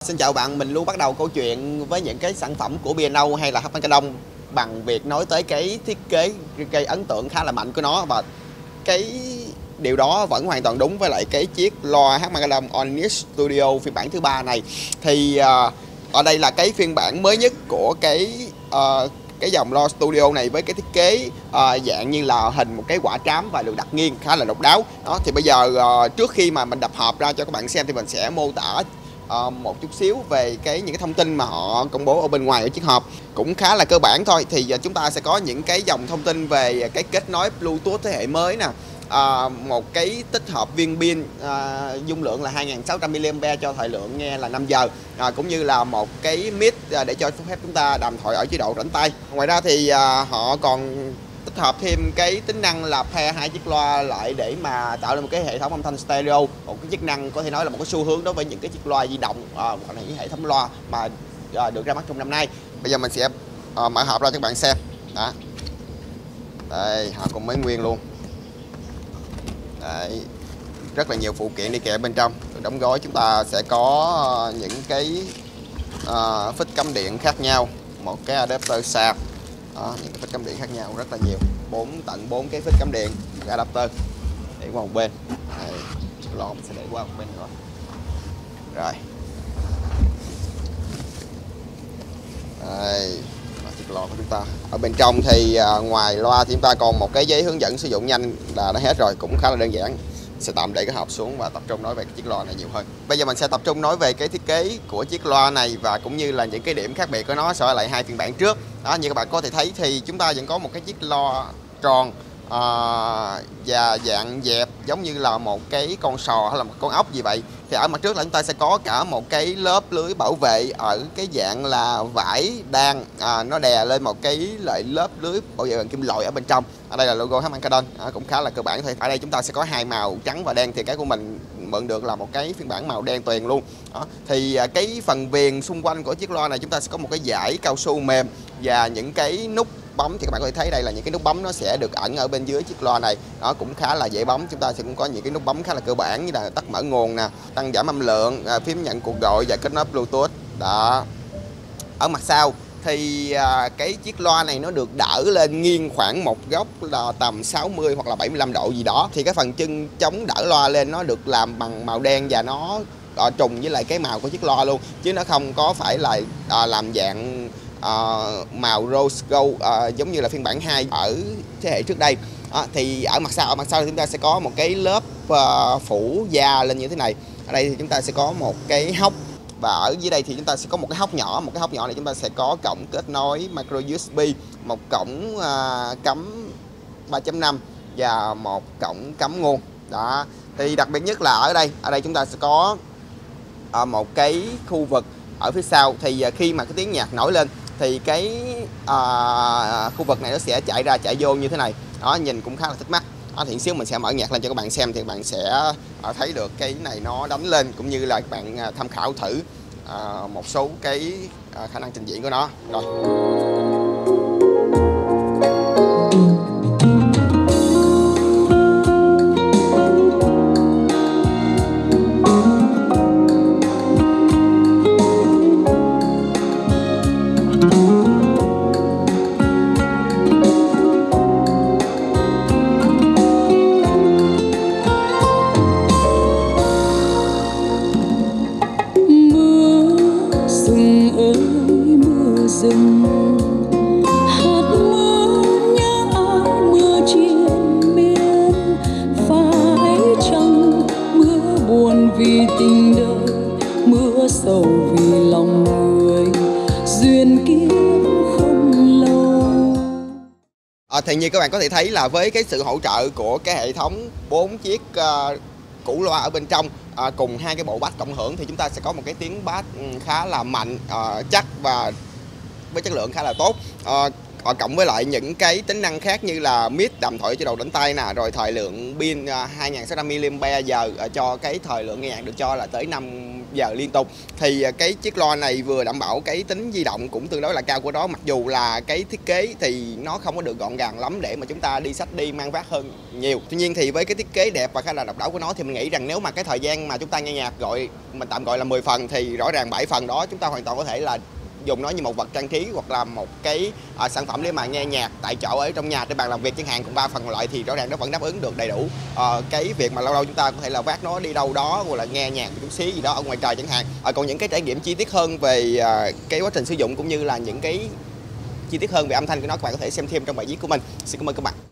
Xin chào bạn, mình luôn bắt đầu câu chuyện với những cái sản phẩm của B&O hay là Harman Kardon bằng việc nói tới cái thiết kế gây ấn tượng khá là mạnh của nó, và cái điều đó vẫn hoàn toàn đúng với lại cái chiếc loa Harman Kardon Onyx Studio phiên bản thứ 3 này. Thì ở đây là cái phiên bản mới nhất của cái dòng loa Studio này, với cái thiết kế dạng như là hình một cái quả trám và được đặt nghiêng khá là độc đáo. Đó thì bây giờ trước khi mà mình đập hộp ra cho các bạn xem thì mình sẽ mô tả một chút xíu về những cái thông tin mà họ công bố ở bên ngoài ở chiếc hộp, cũng khá là cơ bản thôi. Thì chúng ta sẽ có những cái dòng thông tin về cái kết nối Bluetooth thế hệ mới nè, một cái tích hợp viên pin dung lượng là 2600 mAh cho thời lượng nghe là 5 giờ, cũng như là một cái mic để cho phép chúng ta đàm thoại ở chế độ rảnh tay. Ngoài ra thì họ còn tích hợp thêm cái tính năng là pair hai chiếc loa lại để mà tạo ra một cái hệ thống âm thanh stereo, một cái chức năng có thể nói là một cái xu hướng đối với những cái chiếc loa di động hoặc là những hệ thống loa mà được ra mắt trong năm nay. Bây giờ mình sẽ mở hộp ra cho các bạn xem. Đó, đây hộp còn mới nguyên luôn. Đấy, rất là nhiều phụ kiện đi kèm bên trong. Đóng gói chúng ta sẽ có những cái phích cắm điện khác nhau, một cái adapter sạc. Đó, những cái phích cắm điện khác nhau rất là nhiều, tận 4 cái phích cắm điện, cái adapter để qua một bên. Đây, lon sẽ để qua một bên nữa. Rồi, đây chiếc loa của chúng ta. Ở bên trong thì ngoài loa thì chúng ta còn một cái giấy hướng dẫn sử dụng nhanh là đã hết rồi, cũng khá là đơn giản. Sẽ tạm để cái hộp xuống và tập trung nói về cái chiếc loa này nhiều hơn. Bây giờ mình sẽ tập trung nói về cái thiết kế của chiếc loa này và cũng như là những cái điểm khác biệt của nó so với lại hai phiên bản trước. Đó, như các bạn có thể thấy thì chúng ta vẫn có một cái chiếc loa tròn và dạng dẹp giống như là một cái con sò hay là một con ốc gì vậy. Thì ở mặt trước là chúng ta sẽ có cả một cái lớp lưới bảo vệ ở cái dạng là vải đan, nó đè lên một cái loại lớp lưới bảo vệ bằng kim loại ở bên trong. Ở đây là logo Harman Kardon, cũng khá là cơ bản thôi. Ở đây chúng ta sẽ có hai màu trắng và đen, thì cái của mình mượn được là một cái phiên bản màu đen tuyền luôn. Đó, thì cái phần viền xung quanh của chiếc loa này chúng ta sẽ có một cái dải cao su mềm và những cái nút bấm, thì các bạn có thể thấy đây là những cái nút bấm nó sẽ được ẩn ở bên dưới chiếc loa này. Nó cũng khá là dễ bấm. Chúng ta sẽ cũng có những cái nút bấm khá là cơ bản như là tắt mở nguồn nè, tăng giảm âm lượng, phím nhận cuộc gọi và kết nối Bluetooth. Đó. Ở mặt sau thì cái chiếc loa này nó được đỡ lên nghiêng khoảng một góc là tầm 60 hoặc là 75 độ gì đó. Thì cái phần chân chống đỡ loa lên nó được làm bằng màu đen và nó trùng với lại cái màu của chiếc loa luôn, chứ nó không có phải là làm dạng màu rose gold giống như là phiên bản 2 ở thế hệ trước đây. Thì ở mặt sau thì chúng ta sẽ có một cái lớp phủ da lên như thế này. Ở đây thì chúng ta sẽ có một cái hốc, và ở dưới đây thì chúng ta sẽ có một cái hốc nhỏ. Một cái hốc nhỏ này chúng ta sẽ có cổng kết nối micro USB, một cổng cắm 3.5 và một cổng cắm nguồn. Đó. Thì đặc biệt nhất là ở đây chúng ta sẽ có một cái khu vực ở phía sau. Thì khi mà cái tiếng nhạc nổi lên thì cái khu vực này nó sẽ chạy ra chạy vô như thế này. Đó, nhìn cũng khá là thích mắt. Thì xíu mình sẽ mở nhạc lên cho các bạn xem, thì các bạn sẽ thấy được cái này nó đánh lên, cũng như là các bạn tham khảo thử một số cái khả năng trình diễn của nó. Rồi. Vì tình đời, mưa sầu vì lòng người, duyên kiếp không lâu. Thì như các bạn có thể thấy là với cái sự hỗ trợ của cái hệ thống 4 chiếc củ loa ở bên trong, cùng hai cái bộ bass cộng hưởng, thì chúng ta sẽ có một cái tiếng bass khá là mạnh, chắc và với chất lượng khá là tốt. Cộng với lại những cái tính năng khác như là mic đàm thoại chế độ đỉnh tay nè, rồi thời lượng pin 2600 mAh cho cái thời lượng nghe nhạc được cho là tới giờ liên tục. Thì cái chiếc loa này vừa đảm bảo cái tính di động cũng tương đối là cao của nó, mặc dù là cái thiết kế thì nó không có được gọn gàng lắm để mà chúng ta đi xách đi mang vác hơn nhiều. Tuy nhiên thì với cái thiết kế đẹp và khá là độc đáo của nó thì mình nghĩ rằng nếu mà cái thời gian mà chúng ta nghe nhạc mình tạm gọi là 10 phần thì rõ ràng 7 phần đó chúng ta hoàn toàn có thể là dùng nó như một vật trang trí hoặc là một cái sản phẩm để mà nghe nhạc tại chỗ ở trong nhà trên bàn làm việc chẳng hạn. Còn 3 phần còn lại thì rõ ràng nó vẫn đáp ứng được đầy đủ cái việc mà lâu lâu chúng ta có thể là vác nó đi đâu đó hoặc là nghe nhạc chút xíu gì đó ở ngoài trời chẳng hạn. Còn những cái trải nghiệm chi tiết hơn về cái quá trình sử dụng cũng như là những cái chi tiết hơn về âm thanh của nó, các bạn có thể xem thêm trong bài viết của mình. Xin cảm ơn các bạn.